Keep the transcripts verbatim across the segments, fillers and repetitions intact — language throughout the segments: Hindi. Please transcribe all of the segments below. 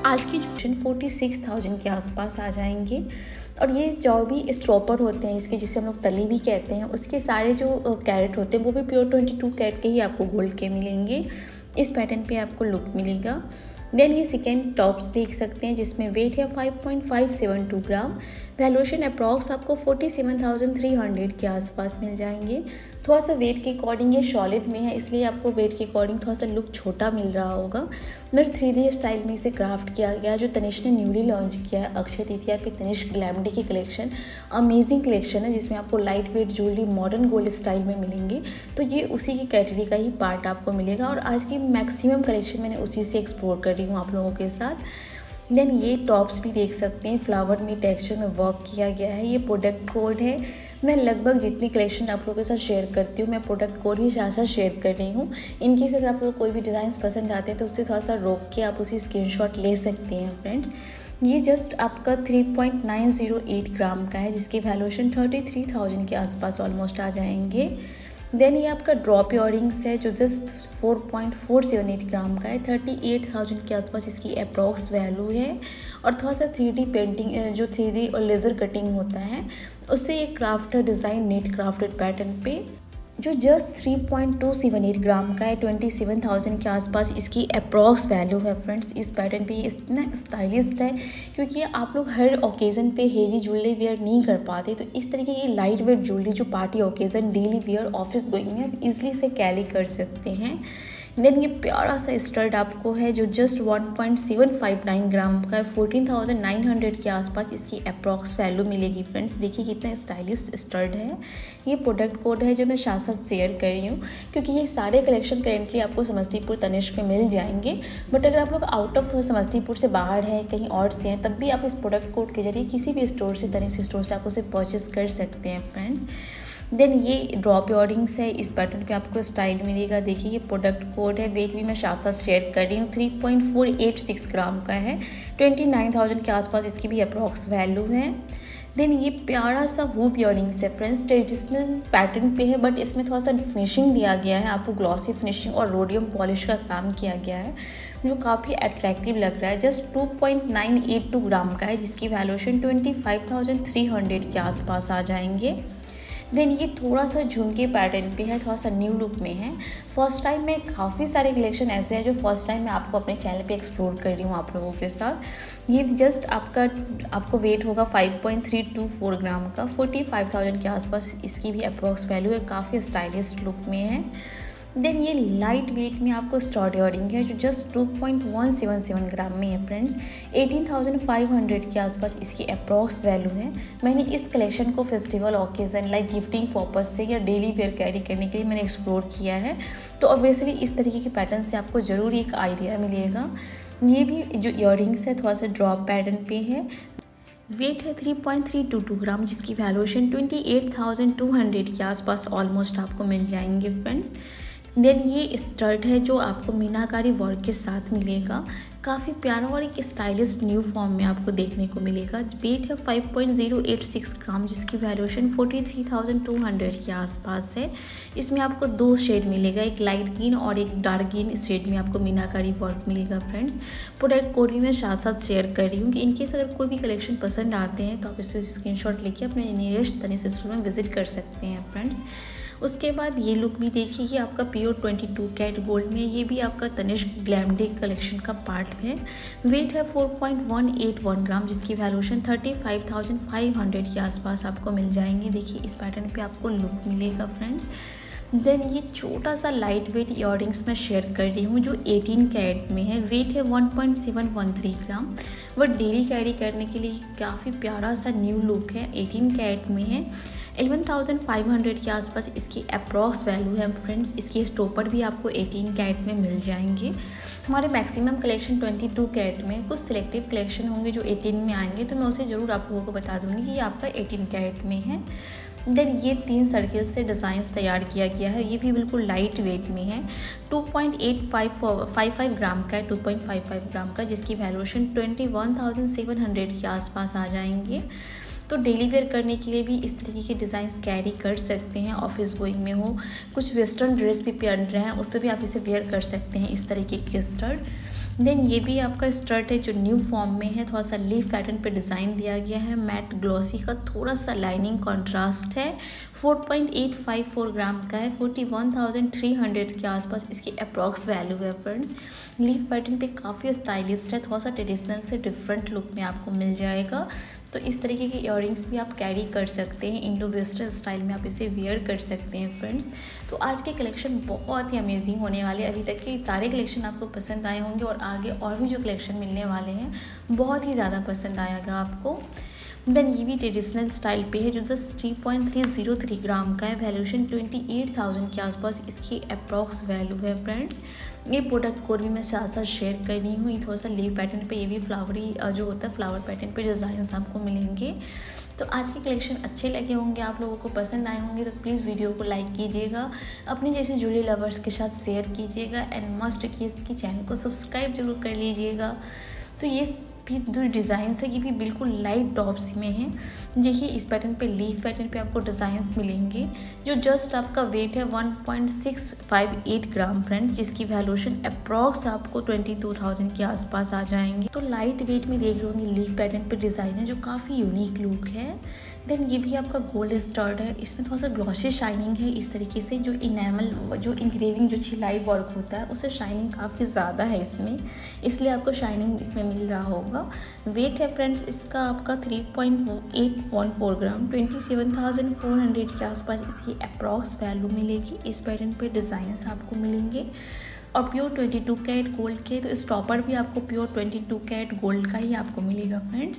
आज की जो फोर्टी सिक्स थाउजेंड के आसपास आ जाएंगे। और ये जो भी स्टॉपर होते हैं इसके, जिसे हम लोग तली भी कहते हैं, उसके सारे जो कैरेट होते हैं वो भी प्योर ट्वेंटी टू कैरेट के ही आपको गोल्ड के मिलेंगे। इस पैटर्न पे आपको लुक मिलेगा। देन ये सेकेंड टॉप्स देख सकते हैं जिसमें वेट है five point five seven two gram. Valuation approx आपको forty seven thousand three hundred के आसपास मिल जाएंगे। थोड़ा सा वेट के अकॉर्डिंग ये सॉलिड में है, इसलिए आपको वेट के अकॉर्डिंग थोड़ा सा लुक छोटा मिल रहा होगा। मेरे थ्री डी स्टाइल में इसे क्राफ्ट किया गया, जो तनिष्क ने न्यूली लॉन्च किया है अक्षय तृतीया पे। तनिष्क ग्लैमडे की कलेक्शन अमेजिंग कलेक्शन है जिसमें आपको light weight jewellery modern gold style में मिलेंगे। तो ये उसी की कैटेगरी का ही पार्ट आपको मिलेगा और आज की मैक्सिमम कलेक्शन मैंने उसी से एक्सप्लोर कर रही हूँ आप लोगों के साथ। देन ये टॉप्स भी देख सकते हैं, फ्लावर में टेक्सचर में वर्क किया गया है। ये प्रोडक्ट कोड है। मैं लगभग जितनी कलेक्शन आप लोगों के साथ शेयर करती हूँ मैं प्रोडक्ट कोड भी साथ साथ शेयर कर रही हूँ। इनकेस अगर आप लोग कोई भी डिज़ाइन पसंद आते हैं तो उससे थोड़ा सा रोक के आप उसी स्क्रीनशॉट ले सकते हैं फ्रेंड्स। ये जस्ट आपका three point nine zero eight gram का है जिसकी वैल्यूएशन थर्टी थ्री थाउजेंड के आसपास ऑलमोस्ट आ जाएंगे। देन ये आपका ड्रॉप इयरिंग्स है जो just four point four seven eight gram का है। थर्टी एट थाउजेंड के आसपास इसकी अप्रॉक्स वैल्यू है। और थोड़ा सा थ्री डी पेंटिंग, जो थ्री डी और लेज़र कटिंग होता है उससे ये craft design net crafted pattern पे जो just three point two seven eight gram का है। ट्वेंटी सेवन थाउजेंड के आसपास इसकी अप्रॉक्स वैल्यू है फ्रेंड्स। इस पैटर्न पे ये इतना स्टाइलिस्ट है क्योंकि आप लोग हर ओकेज़न पे हेवी ज्वेलरी वेयर नहीं कर पाते, तो इस तरीके की लाइट वेट ज्वेलरी जो party occasion, daily wear, office going में आप इजली से कैरी कर सकते हैं। देन ये प्यारा सा स्टड आपको है जो just one point seven five nine gram का है। फोर्टीन थाउजेंड नाइन हंड्रेड के आसपास इसकी अप्रॉक्स वैल्यू मिलेगी फ्रेंड्स। देखिए कितना स्टाइलिश स्टड है। ये प्रोडक्ट कोड है जो मैं साथ साथ शेयर कर रही हूँ क्योंकि ये सारे कलेक्शन करेंटली आपको समस्तीपुर तनिष्क में मिल जाएंगे। बट अगर आप लोग आउट ऑफ समस्तीपुर से बाहर हैं, कहीं और से हैं, तब भी आप इस प्रोडक्ट कोड के जरिए किसी भी स्टोर से, तनिष्क स्टोर से आप उसे परचेस कर सकते हैं फ्रेंड्स। देन ये ड्रॉप इयरिंग्स है। इस पैटर्न पे आपको स्टाइल मिलेगा। देखिए ये प्रोडक्ट कोड है। वेट भी मैं साथ साथ शेयर कर रही हूँ। Three point four eight six gram का है। ट्वेंटी नाइन थाउजेंड के आसपास इसकी भी अप्रॉक्स वैल्यू है। देन ये प्यारा सा हुप इयरिंग्स है फ्रेंड्स। ट्रेडिशनल पैटर्न पे है बट इसमें थोड़ा सा फिनिशिंग दिया गया है आपको, ग्लॉसी फिनिशिंग और रोडियम पॉलिश का काम किया गया है जो काफ़ी अट्रैक्टिव लग रहा है। Just two point nine eight two gram का है जिसकी valuation twenty five thousand three hundred के आसपास आ जाएंगे। देन ये थोड़ा सा झुमके पैटर्न पे है, थोड़ा सा न्यू लुक में है। फर्स्ट टाइम में काफ़ी सारे कलेक्शन ऐसे हैं जो फर्स्ट टाइम मैं आपको अपने चैनल पे एक्सप्लोर कर रही हूँ आप लोगों के साथ। ये जस्ट आपका आपको वेट होगा five point three two four gram का। फोर्टी फाइव थाउजेंड के आसपास इसकी भी अप्रॉक्स वैल्यू है, काफ़ी स्टाइलिश लुक में है। देन ये लाइट वेट में आपको स्टड इयरिंग है जो just two point one seven seven gram में है friends. Eighteen thousand five hundred के आसपास इसकी अप्रॉक्स वैल्यू है। मैंने इस कलेक्शन को festival occasion like gifting purpose से या डेली वेयर कैरी करने के लिए मैंने एक्सप्लोर किया है, तो ऑब्वियसली इस तरीके के पैटर्न से आपको ज़रूर एक आइडिया मिलेगा। ये भी जो इयरिंग्स है थोड़ा सा ड्रॉप पैटर्न पे है। वेट है three point three two two gram जिसकी valuation twenty eight thousand two hundred के आसपास ऑलमोस्ट आपको मिल जाएंगे फ्रेंड्स। देन ये स्टड है जो आपको मीनाकारी वर्क के साथ मिलेगा। काफ़ी प्यारा और एक स्टाइलिश न्यू फॉर्म में आपको देखने को मिलेगा। वेट है five point zero eight six gram जिसकी valuation forty three thousand two hundred के आसपास है। इसमें आपको दो शेड मिलेगा, एक लाइट ग्रीन और एक डार्क ग्रीन शेड में आपको मीनाकारी वर्क मिलेगा फ्रेंड्स। प्रोडक्ट कोड भी मैं साथ साथ शेयर कर रही हूँ कि इनकेस अगर कोई भी कलेक्शन पसंद आते हैं तो आप इससे स्क्रीनशॉट लेके अपने नियरेस्ट तनिष्क स्टोर में विजिट कर सकते हैं फ्रेंड्स। उसके बाद ये लुक भी देखिए, ये आपका pure twenty two carat gold में, ये भी आपका तनिष्क ग्लैमडे कलेक्शन का पार्ट है। वेट है four point one eight one gram जिसकी valuation thirty five thousand five hundred के आसपास आपको मिल जाएंगे। देखिए इस पैटर्न पे आपको लुक मिलेगा फ्रेंड्स। देन ये छोटा सा लाइट वेट इयरिंग्स मैं शेयर कर रही हूँ जो एटीन कैरेट में है। वेट है one point seven one three gram, but daily carry करने के लिए काफ़ी प्यारा सा न्यू लुक है। एटीन कैरेट में है। एलेवन थाउजेंड फाइव हंड्रेड के आसपास इसकी अप्रॉक्स वैल्यू है फ्रेंड्स। इसके स्टॉपर भी आपको एटीन कैरेट में मिल जाएंगे। हमारे maximum collection twenty two carat में, कुछ सिलेक्टिव कलेक्शन होंगे जो एटीन में आएंगे तो मैं उसे ज़रूर आप लोगों को बता दूँगी कि ये आपका एटीन कैरेट में है। देन ये तीन सर्किल से डिज़ाइंस तैयार किया गया है। ये भी बिल्कुल लाइट वेट में है। Two point eight five five five gram का है, two point five five gram का जिसकी valuation twenty one thousand seven hundred के आसपास आ जाएंगे। तो डेली वेयर करने के लिए भी इस तरीके के डिज़ाइंस कैरी कर सकते हैं। ऑफिस गोइंग में हो, कुछ वेस्टर्न ड्रेस भी पहन रहे हैं उस पर भी आप इसे वेयर कर सकते हैं इस तरीके के स्टड। देन ये भी आपका स्कर्ट है जो न्यू फॉर्म में है, थोड़ा सा लीफ पैटर्न पे डिज़ाइन दिया गया है, मैट ग्लॉसी का थोड़ा सा लाइनिंग कॉन्ट्रास्ट है, four point eight five four gram का है, forty one thousand three hundred के आसपास इसकी अप्रॉक्स वैल्यू है फ्रेंड्स। लीफ पैटर्न पे काफ़ी स्टाइलिश है, थोड़ा सा ट्रेडिशनल से डिफरेंट लुक में आपको मिल जाएगा। तो इस तरीके के इयररिंग्स भी आप कैरी कर सकते हैं, इंडो वेस्टर्न स्टाइल में आप इसे वेयर कर सकते हैं फ्रेंड्स। तो आज के कलेक्शन बहुत ही अमेजिंग होने वाले हैं। अभी तक के सारे कलेक्शन आपको पसंद आए होंगे और आगे और भी जो कलेक्शन मिलने वाले हैं बहुत ही ज़्यादा पसंद आएगा आपको। देन ये भी ट्रेडिशनल स्टाइल पे है जो just three point three zero three gram का है, वैल्यूशन ट्वेंटी एट थाउजेंड के आसपास इसकी अप्रॉक्स वैल्यू है फ्रेंड्स। ये प्रोडक्ट कोड भी मैं साथ साथ शेयर कर रही हूँ। ये थोड़ा सा लीव पैटर्न पे, ये भी फ्लावरी जो होता है फ्लावर पैटर्न पे डिज़ाइन आपको मिलेंगे। तो आज के कलेक्शन अच्छे लगे होंगे, आप लोगों को पसंद आए होंगे, तो प्लीज़ वीडियो को लाइक कीजिएगा, अपने जैसे ज्वेलरी लवर्स के साथ शेयर कीजिएगा एंड मस्ट की इसकी चैनल को सब्सक्राइब जरूर कर लीजिएगा। तो ये भी जो डिज़ाइन है ये भी बिल्कुल लाइट टॉप्स में है। देखिए इस पैटर्न पे लीफ पैटर्न पे आपको डिज़ाइन मिलेंगे जो जस्ट आपका वेट है one point six five eight gram friends, जिसकी वैल्यूशन अप्रॉक्स आपको ट्वेंटी टू थाउजेंड के आसपास आ जाएंगे। तो लाइट वेट में देख रहे होंगे लीफ पैटर्न पे डिज़ाइन है जो काफ़ी यूनिक लुक है। देन ये भी आपका गोल्ड स्टड है, इसमें थोड़ा सा ग्लॉसी शाइनिंग है इस तरीके से, जो इनेमल जो इंग्रेविंग जो छिलाई वर्क होता है उससे शाइनिंग काफ़ी ज़्यादा है इसमें, इसलिए आपको शाइनिंग इसमें मिल रहा होगा। वेट है फ्रेंड्स इसका आपका three point eight one four gram, twenty seven thousand four hundred के आसपास इसकी अप्रॉक्स वैल्यू मिलेगी। इस पैटर्न पे डिज़ाइंस आपको मिलेंगे और pure twenty two carat gold के, तो इस टॉपर भी आपको pure twenty two carat gold का ही आपको मिलेगा फ्रेंड्स।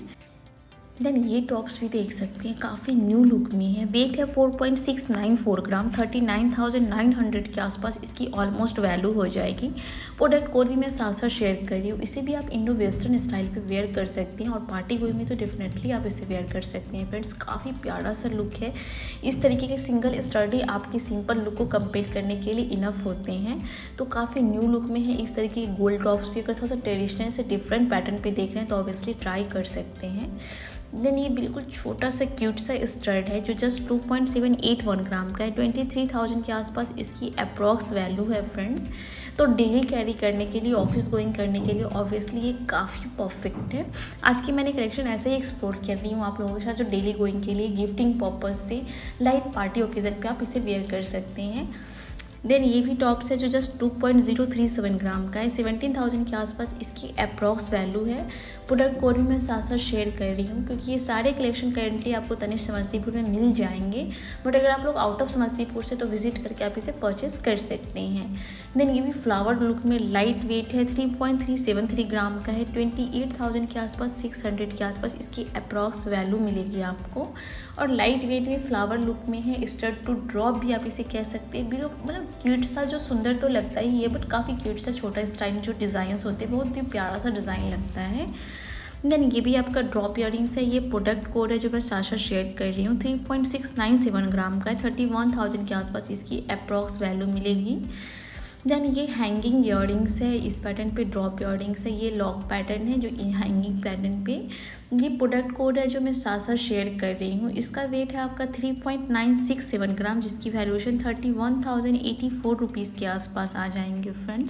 देन ये टॉप्स भी देख सकते हैं, काफ़ी न्यू लुक में है। वेट है four point six nine four gram, thirty nine thousand nine hundred के आसपास इसकी ऑलमोस्ट वैल्यू हो जाएगी। प्रोडक्ट कोड भी मैं साथ साथ शेयर कर रही हूँ। इसे भी आप इंडो वेस्टर्न स्टाइल पे वेयर कर सकते हैं और पार्टी गोई में तो डेफिनेटली आप इसे वेयर कर सकते हैं फ्रेंड्स। काफ़ी प्यारा सा लुक है। इस तरीके के सिंगल स्टडी आपकी सिंपल लुक को कंपेयर करने के लिए इनफ होते हैं। तो काफ़ी न्यू लुक में है। इस तरीके के गोल्ड टॉप्स भी अगर थोड़ा सा ट्रेडिशनल से डिफरेंट पैटर्न पे देख रहे हैं तो ऑब्वियसली ट्राई कर सकते हैं। देन ये बिल्कुल छोटा सा क्यूट सा स्टड है जो just two point seven eight one gram का है, ट्वेंटी थ्री थाउजेंड के आसपास इसकी अप्रॉक्स वैल्यू है फ्रेंड्स। तो डेली कैरी करने के लिए, ऑफिस गोइंग करने के लिए ऑब्वियसली ये काफ़ी परफेक्ट है। आज की मैंने कलेक्शन ऐसे ही एक्सप्लोर कर रही हूँ आप लोगों के साथ, जो डेली गोइंग के लिए गिफ्टिंग पर्पज से लाइट पार्टी ओकेजन पे आप इसे वेयर कर सकते हैं। देन ये भी टॉप्स है जो just two point zero three seven gram का है, सेवेंटीन थाउजेंड के आसपास इसकी अप्रॉक्स वैल्यू है। प्रोडक्ट कोड भी मैं साथ साथ शेयर कर रही हूँ क्योंकि ये सारे कलेक्शन करेंटली आपको तनिष्क समस्तीपुर में मिल जाएंगे, बट अगर आप लोग आउट ऑफ समस्तीपुर से तो विजिट करके आप इसे परचेस कर सकते हैं। देन ये भी फ्लावर लुक में लाइट वेट है, three point three seven three gram का है, ट्वेंटी एट थाउजेंड के आसपास, सिक्स हंड्रेड के आसपास इसकी अप्रॉक्स वैल्यू मिलेगी आपको। और लाइट वेट में फ्लावर लुक में है, स्टड टू ड्रॉप भी आप इसे कह सकते हैं। मतलब क्यूट सा, जो सुंदर तो लगता ही है बट काफ़ी क्यूट सा छोटा स्टाइल जो डिज़ाइंस होते हैं, बहुत ही प्यारा सा डिज़ाइन लगता है। देन ये भी आपका ड्रॉप इयररिंग्स है। ये प्रोडक्ट कोड है जो मैं साथ साथ शेयर कर रही हूँ, three point six nine seven gram का है, थर्टी वन थाउजेंड के आसपास इसकी अप्रॉक्स वैल्यू मिलेगी। देन ये हैंगिंग इयररिंग्स है, इस पैटर्न पे ड्रॉप इयररिंग्स है। ये लॉक पैटर्न है जो हैंगिंग पैटर्न पे। ये प्रोडक्ट कोड है जो मैं साथ साथ शेयर कर रही हूँ। इसका वेट है आपका three point nine six seven gram, जिसकी valuation thirty one thousand eighty four rupees के आसपास आ जाएंगे फ्रेंड्स।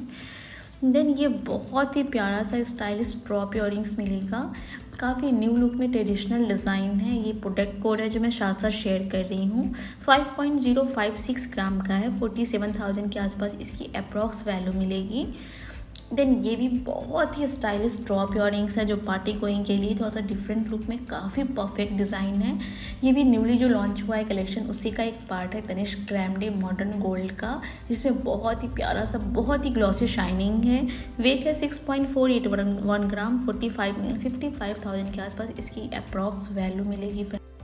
देन ये बहुत ही प्यारा सा स्टाइलिश ड्रॉप इयररिंग्स मिलेगा, काफ़ी न्यू लुक में ट्रेडिशनल डिज़ाइन है। ये प्रोडक्ट कोड है जो मैं साथ साथ शेयर कर रही हूँ, five point zero five six gram का है, फोर्टी सेवन थाउजेंड के आसपास इसकी अप्रॉक्स वैल्यू मिलेगी। देन ये भी बहुत ही स्टाइलिश ड्रॉप इयररिंग्स है जो पार्टी गोइंग के लिए थोड़ा सा डिफरेंट लुक में काफ़ी परफेक्ट डिज़ाइन है। ये भी न्यूली जो लॉन्च हुआ है कलेक्शन उसी का एक पार्ट है, तनिष्क ग्रैंडे मॉडर्न गोल्ड का, जिसमें बहुत ही प्यारा सा बहुत ही ग्लॉसी शाइनिंग है। वेट है six point four eight one gram, forty five fifty five thousand के आसपास इसकी अप्रॉक्स वैल्यू मिलेगी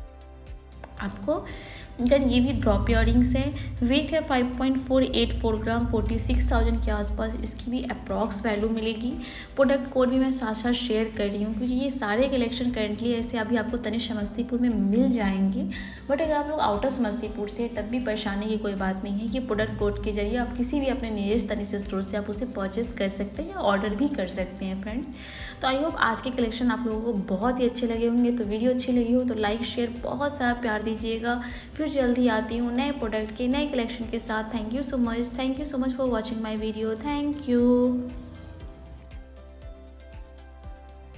आपको। देन ये भी ड्रॉप इयररिंग्स है, वेट है five point four eight four gram, forty six thousand के आसपास इसकी भी अप्रॉक्स वैल्यू मिलेगी। प्रोडक्ट कोड भी मैं साथ साथ शेयर कर रही हूँ क्योंकि ये सारे कलेक्शन करेंटली ऐसे अभी आपको तनिष्क समस्तीपुर में मिल जाएंगे, बट अगर आप लोग आउट ऑफ समस्तीपुर से तब भी परेशानी की कोई बात नहीं है कि प्रोडक्ट कोड के जरिए आप किसी भी अपने नियरेस्ट तनिष्क स्टोर से आप उसे परचेस कर सकते हैं या ऑर्डर भी कर सकते हैं फ्रेंड्स। तो आई होप आज के कलेक्शन आप लोगों को बहुत ही अच्छे लगे होंगे। तो वीडियो अच्छी लगी हो तो लाइक शेयर बहुत सारा प्यार दीजिएगा। फिर जल्दी आती हूँ नए प्रोडक्ट के नए कलेक्शन के साथ। Thank you so much, thank you so much for watching my video. Thank you.